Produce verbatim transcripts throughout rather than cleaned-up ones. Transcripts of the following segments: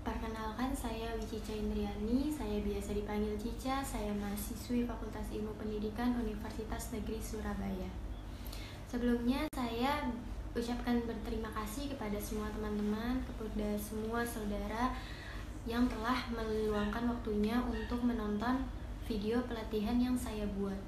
Perkenalkan, saya Wicica Indriani, saya biasa dipanggil Cica, saya mahasiswi Fakultas Ilmu Pendidikan Universitas Negeri Surabaya. Sebelumnya saya ucapkan berterima kasih kepada semua teman-teman, kepada semua saudara yang telah meluangkan waktunya untuk menonton video pelatihan yang saya buat.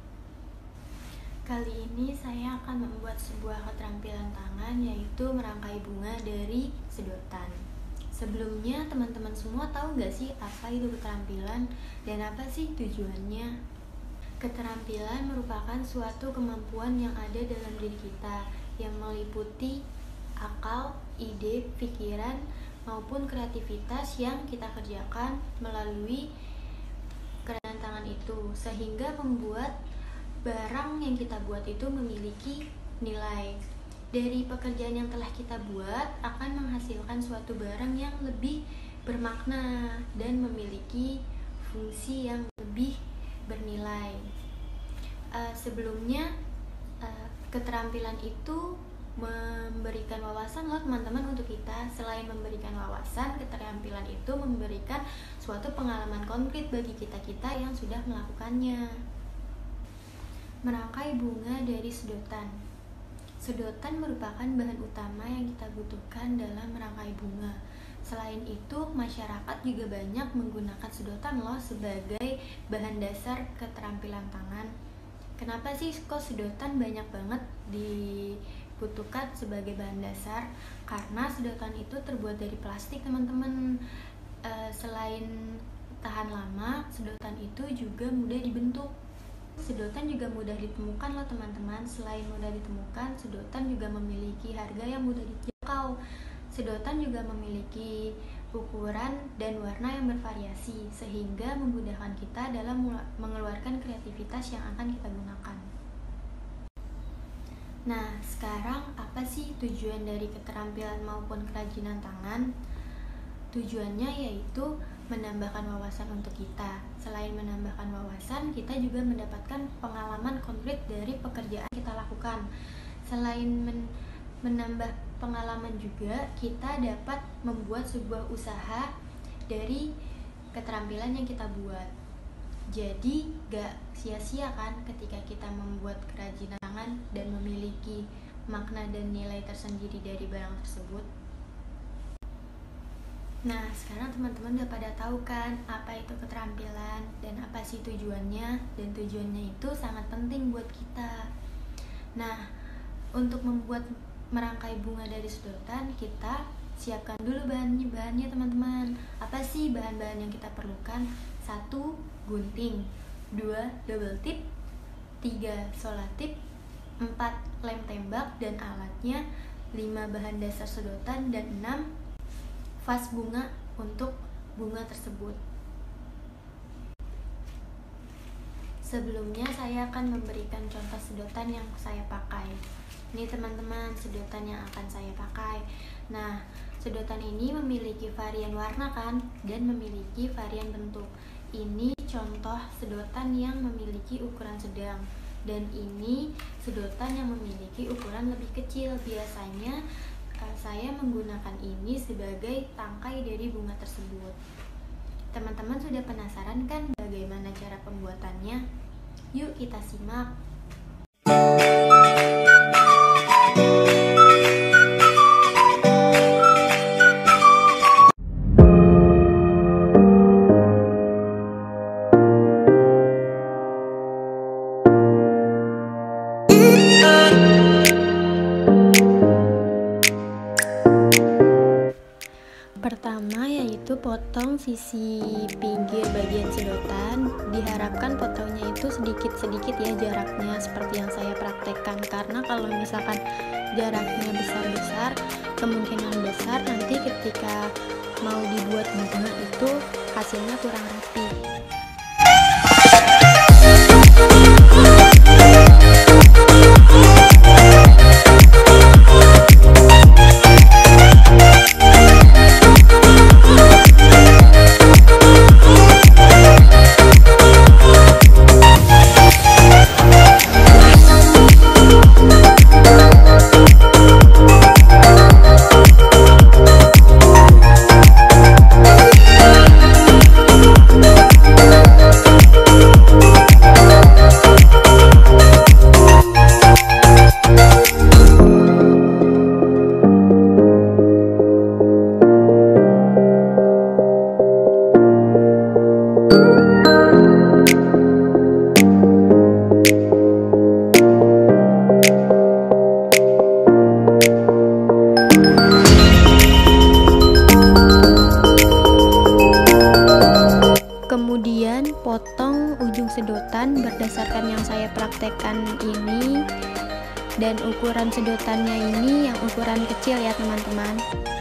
Kali ini saya akan membuat sebuah keterampilan tangan, yaitu merangkai bunga dari sedotan. Sebelumnya teman-teman semua tahu gak sih apa itu keterampilan dan apa sih tujuannya? Keterampilan merupakan suatu kemampuan yang ada dalam diri kita yang meliputi akal, ide, pikiran, maupun kreativitas yang kita kerjakan melalui kerangan tangan itu, sehingga membuat barang yang kita buat itu memiliki nilai. Dari pekerjaan yang telah kita buat akan menghasilkan suatu barang yang lebih bermakna dan memiliki fungsi yang lebih bernilai. Uh, sebelumnya uh, keterampilan itu memberikan wawasan loh teman-teman untuk kita. Selain memberikan wawasan, keterampilan itu memberikan suatu pengalaman konkret bagi kita-kita yang sudah melakukannya. Merangkai bunga dari sedotan. Sedotan merupakan bahan utama yang kita butuhkan dalam merangkai bunga. Selain itu, masyarakat juga banyak menggunakan sedotan loh sebagai bahan dasar keterampilan tangan. Kenapa sih kok sedotan banyak banget dibutuhkan sebagai bahan dasar? Karena sedotan itu terbuat dari plastik, teman-teman. E, selain tahan lama, sedotan itu juga mudah dibentuk. Sedotan juga mudah ditemukan loh teman-teman. Selain mudah ditemukan, sedotan juga memiliki harga yang mudah dijangkau. Sedotan juga memiliki ukuran dan warna yang bervariasi, sehingga memudahkan kita dalam mengeluarkan kreativitas yang akan kita gunakan. Nah, sekarang apa sih tujuan dari keterampilan maupun kerajinan tangan? Tujuannya yaitu menambahkan wawasan untuk kita. Selain menambahkan wawasan, kita juga mendapatkan pengalaman konkret dari pekerjaan kita lakukan. Selain men menambah pengalaman juga, kita dapat membuat sebuah usaha dari keterampilan yang kita buat. Jadi gak sia-sia kan ketika kita membuat kerajinan tangan dan memiliki makna dan nilai tersendiri dari barang tersebut. Nah, sekarang teman-teman udah pada tahu kan apa itu keterampilan dan apa sih tujuannya, dan tujuannya itu sangat penting buat kita. Nah, untuk membuat merangkai bunga dari sedotan, kita siapkan dulu bahannya, bahannya teman-teman. Apa sih bahan-bahan yang kita perlukan? Satu, gunting. Dua, double tip. Tiga, solatip. Empat, lem tembak dan alatnya. Lima, bahan dasar sedotan. Dan enam, vas bunga untuk bunga tersebut. Sebelumnya saya akan memberikan contoh sedotan yang saya pakai. Ini teman-teman sedotan yang akan saya pakai. Nah, sedotan ini memiliki varian warna kan, dan memiliki varian bentuk. Ini contoh sedotan yang memiliki ukuran sedang, dan ini sedotan yang memiliki ukuran lebih kecil. Biasanya saya menggunakan ini sebagai tangkai dari bunga tersebut. Teman-teman sudah penasaran kan bagaimana cara pembuatannya? Yuk kita simak. Pertama yaitu potong sisi pinggir bagian sedotan. Diharapkan potongnya itu sedikit-sedikit ya jaraknya, seperti yang saya praktekkan. Karena kalau misalkan jaraknya besar-besar, kemungkinan besar nanti ketika mau dibuat bunga itu hasilnya kurang rapi. teman-teman, berdasarkan yang saya praktekkan ini, dan ukuran sedotannya ini yang ukuran kecil ya teman-teman.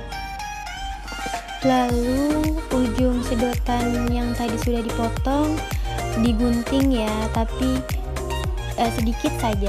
Lalu ujung sedotan yang tadi sudah dipotong digunting ya, tapi eh, sedikit saja.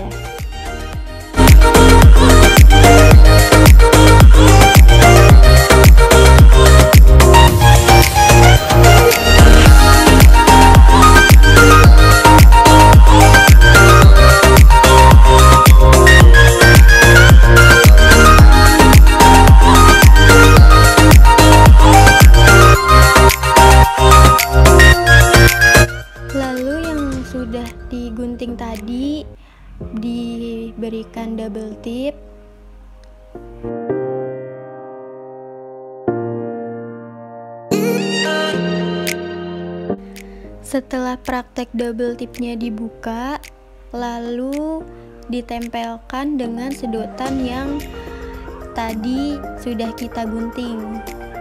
Digunting tadi diberikan double tip. Setelah praktek double tipnya dibuka, lalu ditempelkan dengan sedotan yang tadi sudah kita gunting,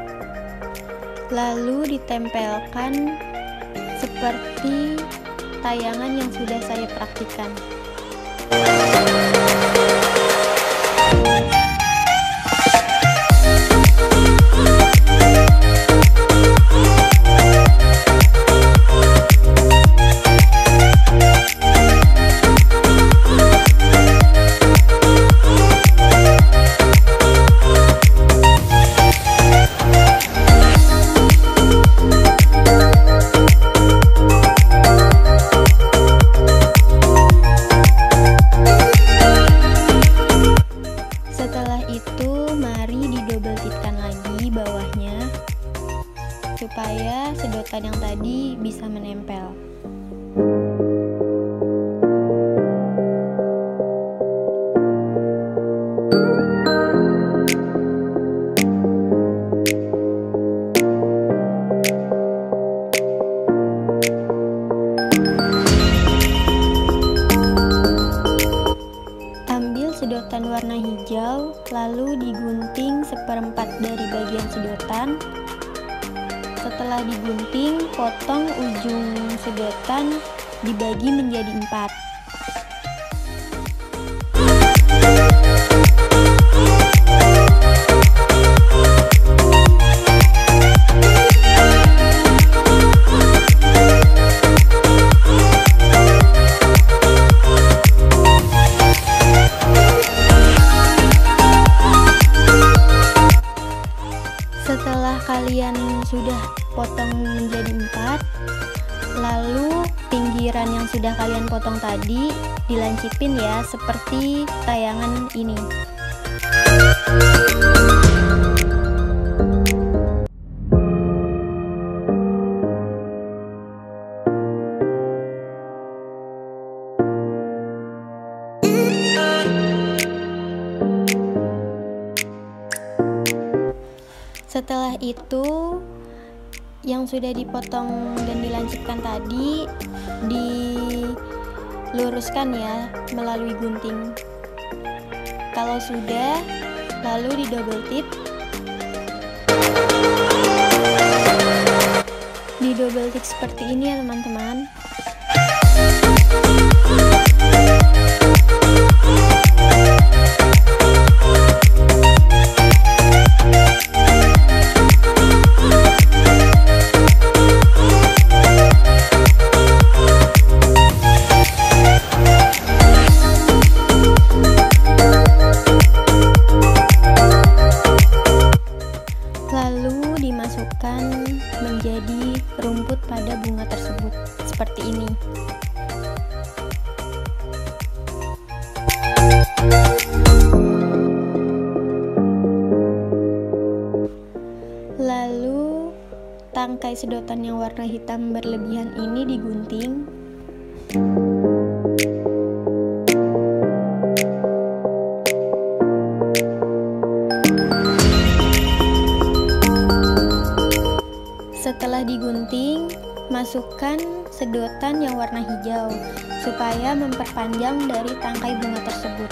lalu ditempelkan seperti tayangan yang sudah saya praktikkan. Supaya sedotan yang tadi bisa menempel. Ambil sedotan warna hijau, lalu digunting seperempat dari bagian sedotan. Setelah digunting, potong ujung sedotan dibagi menjadi empat. Setelah kalian sudah potong menjadi empat, lalu pinggiran yang sudah kalian potong tadi dilancipin ya, seperti tayangan ini. Setelah itu, yang sudah dipotong dan dilancipkan tadi diluruskan ya melalui gunting. Kalau sudah, lalu di double tip. Di double tip seperti ini ya teman-teman. Dimasukkan menjadi rumput pada bunga tersebut seperti ini. Lalu tangkai sedotan yang warna hitam berlebihan ini digunting. Setelah digunting, masukkan sedotan yang warna hijau supaya memperpanjang dari tangkai bunga tersebut.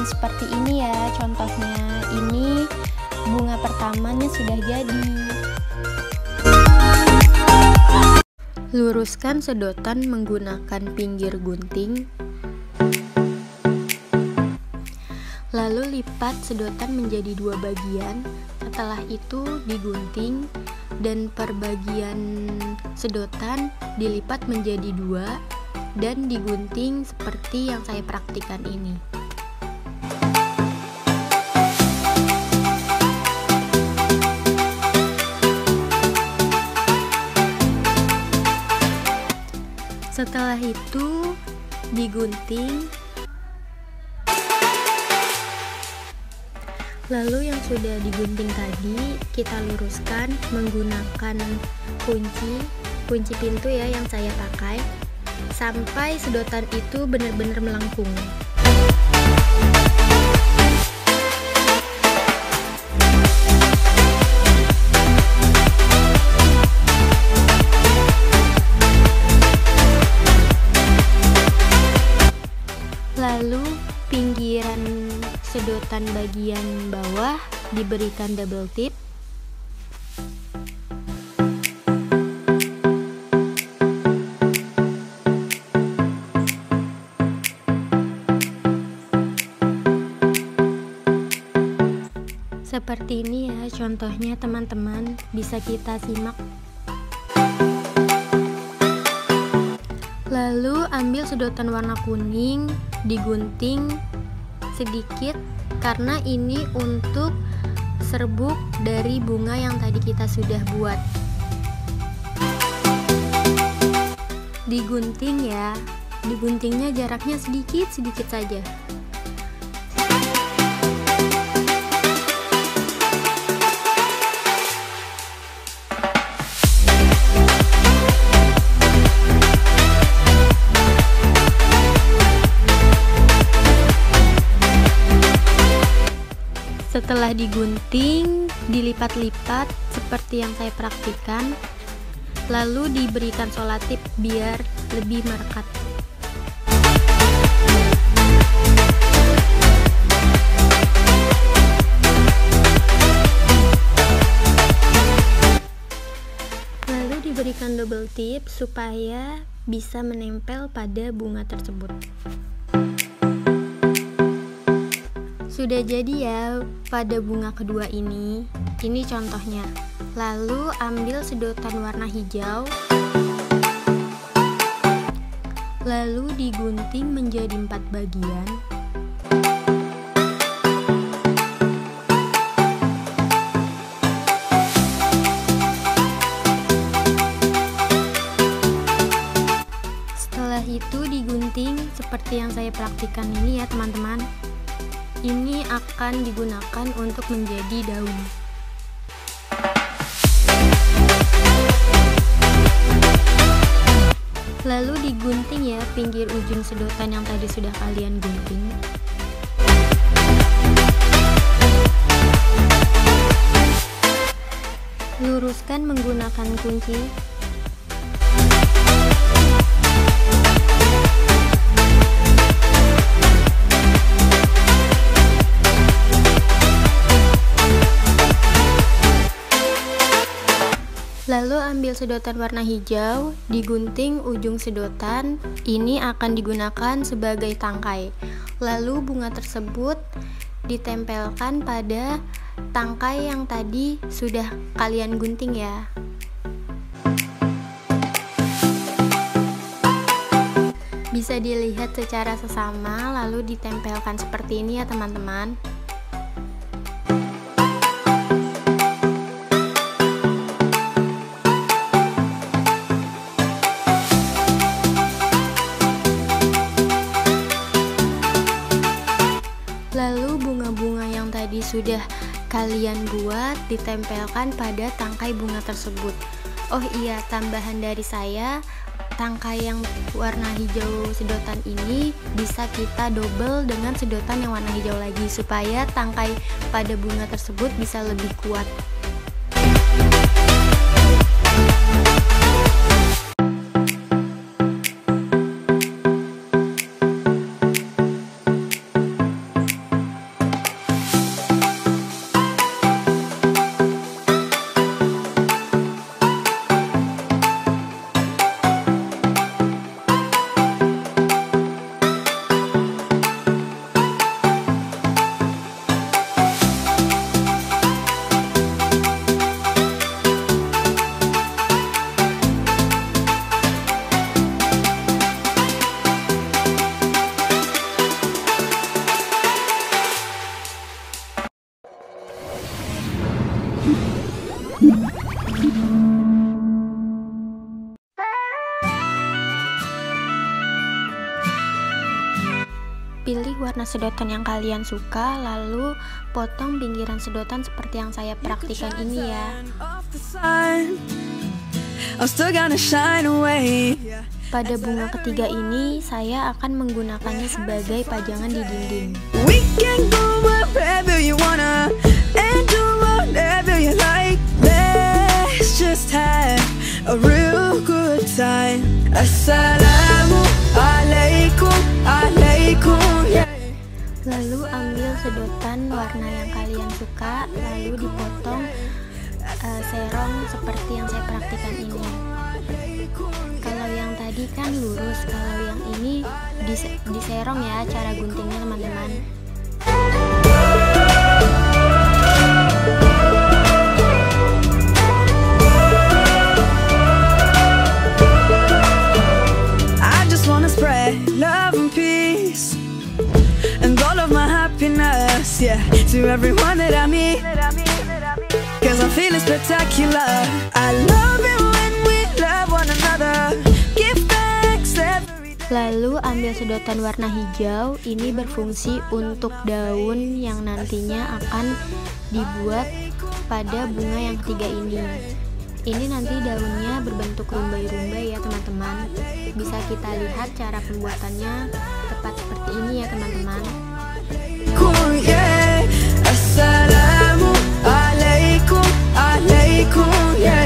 seperti ini ya contohnya. Ini bunga pertamanya sudah jadi. Luruskan sedotan menggunakan pinggir gunting. Lalu lipat sedotan menjadi dua bagian. Setelah itu digunting dan per bagian sedotan dilipat menjadi dua dan digunting seperti yang saya praktikkan ini. Setelah itu digunting. Lalu yang sudah digunting tadi kita luruskan menggunakan kunci kunci pintu ya yang saya pakai sampai sedotan itu benar-benar melengkung. Lalu pinggiran sedotan bagian bawah diberikan double tip. Seperti ini ya contohnya teman-teman, bisa kita simak. Lalu ambil sedotan warna kuning, digunting sedikit karena ini untuk serbuk dari bunga yang tadi kita sudah buat. Digunting ya, diguntingnya jaraknya sedikit-sedikit saja. Setelah digunting, dilipat-lipat seperti yang saya praktikkan, lalu diberikan solatip biar lebih merekat. Lalu diberikan double tip supaya bisa menempel pada bunga tersebut. Sudah jadi ya pada bunga kedua ini. Ini contohnya. Lalu ambil sedotan warna hijau, lalu digunting menjadi empat bagian. Setelah itu digunting seperti yang saya praktikkan ini ya teman-teman. Ini akan digunakan untuk menjadi daun. Lalu digunting ya pinggir ujung sedotan yang tadi sudah kalian gunting. Luruskan menggunakan kunci. Lalu ambil sedotan warna hijau, digunting ujung sedotan, ini akan digunakan sebagai tangkai. Lalu bunga tersebut ditempelkan pada tangkai yang tadi sudah kalian gunting ya. Bisa dilihat secara sesama, lalu ditempelkan seperti ini ya teman-teman. Lalu bunga-bunga yang tadi sudah kalian buat ditempelkan pada tangkai bunga tersebut. Oh iya, tambahan dari saya, tangkai yang warna hijau sedotan ini bisa kita double dengan sedotan yang warna hijau lagi supaya tangkai pada bunga tersebut bisa lebih kuat. Pilih warna sedotan yang kalian suka, lalu potong pinggiran sedotan seperti yang saya praktikan ini ya. Pada bunga ketiga ini, saya akan menggunakannya sebagai pajangan di dinding. Lalu ambil sedotan warna yang kalian suka, lalu dipotong uh, serong seperti yang saya praktikkan ini. Kalau yang tadi kan lurus, kalau yang ini dis diserong ya cara guntingnya teman-teman. I just wanna spread love and peace and all of my happiness, yeah, to everyone that I meet, cause I'm feeling spectacular. I love it when we love one another. Give thanks every day. Lalu ambil sedotan warna hijau, ini berfungsi untuk daun yang nantinya akan dibuat pada bunga yang ketiga ini. Ini nanti daunnya berbentuk rumbai-rumbai ya teman-teman. Bisa kita lihat cara pembuatannya tepat seperti ini ya teman-teman. Assalamualaikum, alaikum, yeah.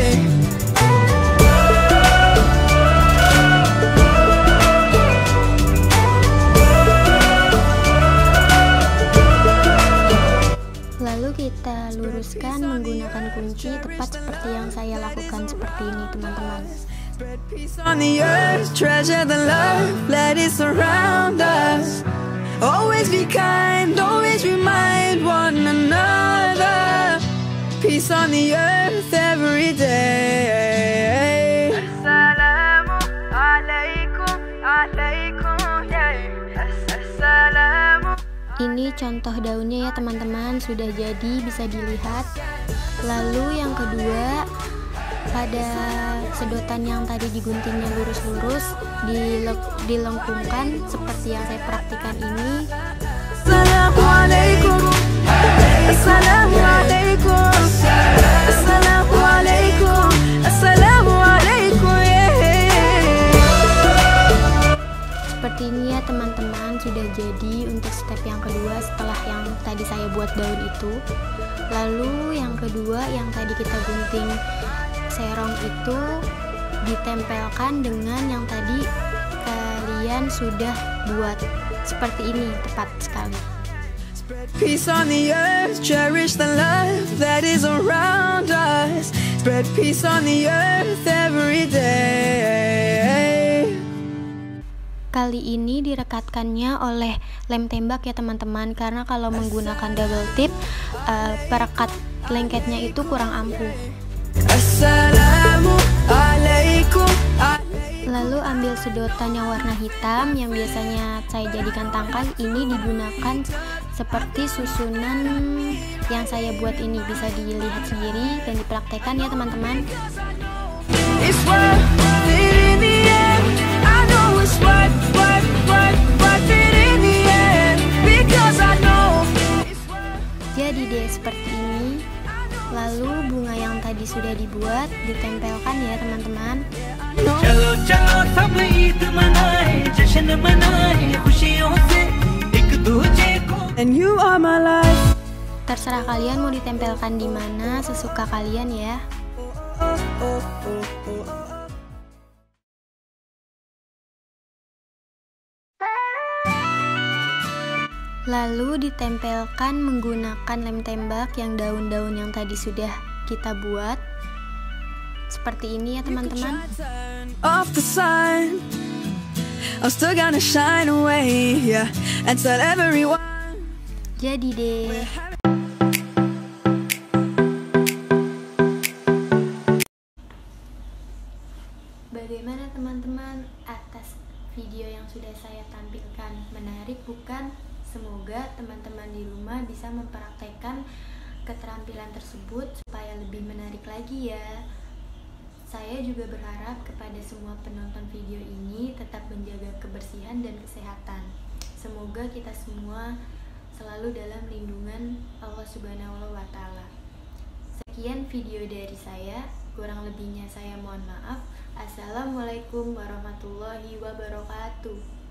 Lalu kita luruskan menggunakan kunci tepat seperti yang saya lakukan seperti ini teman-teman. Spread peace on the earth, treasure the love, let it surround us. Always be kind, always remind one another. Peace on the earth every day. Assalamu alaikum, alaikum, yeah. Assalamu. Ini contoh daunnya ya teman-teman, sudah jadi bisa dilihat. Lalu yang kedua, pada sedotan yang tadi diguntingnya lurus-lurus, dilengkungkan seperti yang saya praktikan ini. Assalamualaikum, Assalamualaikum, Assalamualaikum, Assalamualaikum, yeah. Seperti ini ya teman-teman, sudah jadi untuk step yang kedua setelah yang tadi saya buat daun itu. Lalu yang kedua, yang tadi kita gunting serong itu ditempelkan dengan yang tadi kalian sudah buat seperti ini, tepat sekali. Spread peace on the earth, cherish the love that is around us. Spread peace on the earth every day. Kali ini direkatkannya oleh lem tembak ya teman-teman, karena kalau menggunakan double tip uh, perekat lengketnya itu kurang ampuh. Assalamualaikum. Lalu ambil sedotan yang warna hitam yang biasanya saya jadikan tangkai, ini digunakan seperti susunan yang saya buat ini, bisa dilihat sendiri dan dipraktekkan ya teman-teman. Jadi deh seperti ini. Lalu bunga yang tadi sudah dibuat ditempelkan ya teman-teman. And you are my life. Terserah kalian mau ditempelkan di mana, sesuka kalian ya. Lalu ditempelkan menggunakan lem tembak yang daun-daun yang tadi sudah kita buat. Seperti ini ya teman-teman. Off the sun, I'm still gonna shine away, yeah, and tell everyone. Jadi deh. Bagaimana teman-teman atas video yang sudah saya tampilkan? Menarik bukan? Semoga teman-teman di rumah bisa mempraktekkan keterampilan tersebut supaya lebih menarik lagi ya. Saya juga berharap kepada semua penonton video ini tetap menjaga kebersihan dan kesehatan. Semoga kita semua selalu dalam lindungan Allah Subhanahu wa Ta'ala. Sekian video dari saya, kurang lebihnya saya mohon maaf. Assalamualaikum warahmatullahi wabarakatuh.